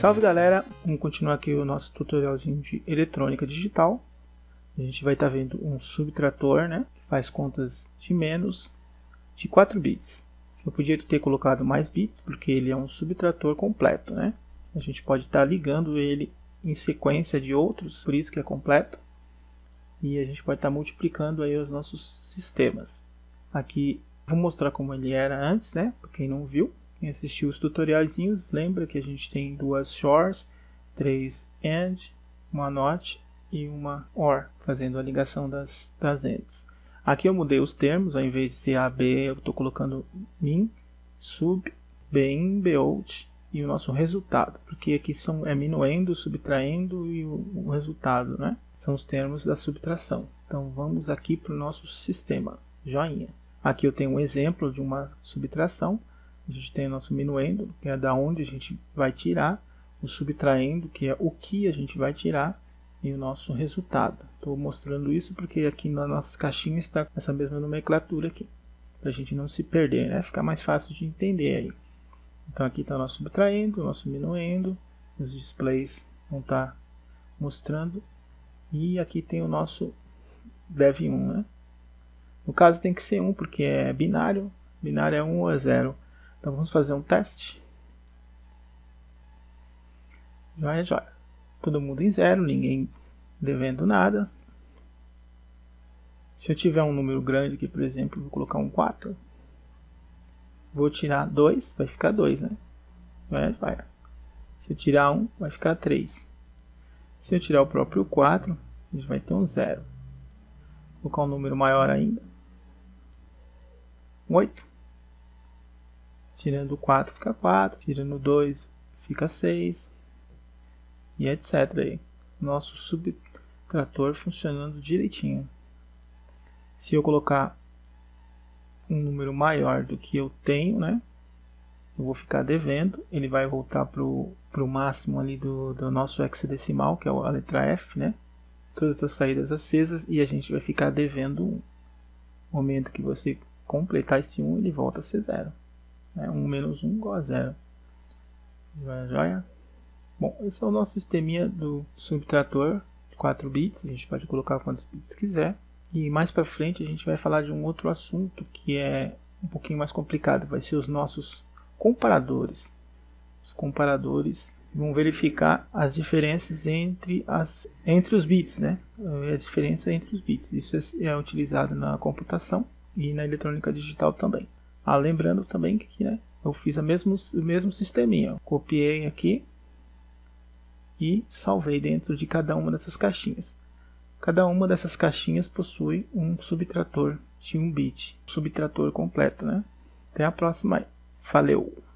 Salve galera, vamos continuar aqui o nosso tutorialzinho de eletrônica digital. A gente vai estar vendo um subtrator, né, que faz contas de menos de 4 bits. Eu podia ter colocado mais bits porque ele é um subtrator completo, né? A gente pode estar ligando ele em sequência de outros, por isso que é completo. E a gente pode estar multiplicando aí os nossos sistemas. Aqui vou mostrar como ele era antes, né? Para quem não viu. Quem assistiu os tutorialzinhos lembra que a gente tem duas shores, 3 AND, uma NOT e uma OR, fazendo a ligação das ends. Aqui eu mudei os termos, ao invés de ser AB, eu estou colocando min, sub, bin, bout e o nosso resultado, porque aqui é minuendo, subtraindo e o resultado, né? São os termos da subtração. Então vamos aqui para o nosso sistema, joinha. Aqui eu tenho um exemplo de uma subtração. A gente tem o nosso minuendo, que é da onde a gente vai tirar, o subtraindo, que é o que a gente vai tirar, e o nosso resultado. Estou mostrando isso porque aqui nas nossas caixinhas está essa mesma nomenclatura aqui, para a gente não se perder, né? Ficar mais fácil de entender aí. Então aqui está o nosso subtraindo, o nosso minuendo, os displays vão estar mostrando, e aqui tem o nosso dev1, né? No caso tem que ser 1 porque é binário, binário é 1 ou é 0. Então vamos fazer um teste. Joia, joia. Todo mundo em 0, ninguém devendo nada. Se eu tiver um número grande aqui, por exemplo, vou colocar um 4. Vou tirar 2, vai ficar 2, né? Joia, joia. Se eu tirar 1, vai ficar 3. Se eu tirar o próprio 4, a gente vai ter um 0. Vou colocar um número maior ainda. 8. Tirando 4 fica 4, tirando 2 fica 6, e etc. Aí. Nosso subtrator funcionando direitinho. Se eu colocar um número maior do que eu tenho, né, eu vou ficar devendo, ele vai voltar para o máximo ali do nosso hexadecimal, que é a letra F, né? Todas as saídas acesas, e a gente vai ficar devendo 1. No momento que você completar esse 1, ele volta a ser 0. 1 menos 1 igual a 0. Joia, joia. Bom, esse é o nosso sisteminha do subtrator de 4 bits. A gente pode colocar quantos bits quiser. E mais para frente a gente vai falar de um outro assunto que é um pouquinho mais complicado. Vai ser os nossos comparadores. Os comparadores vão verificar as diferenças entre os bits, né? A diferença entre os bits. Isso é utilizado na computação e na eletrônica digital também. Lembrando também que aqui, né, eu fiz o mesmo sisteminha. Copiei aqui e salvei dentro de cada uma dessas caixinhas. Cada uma dessas caixinhas possui um subtrator de 1 bit. Subtrator completo, né? Até a próxima aí. Valeu!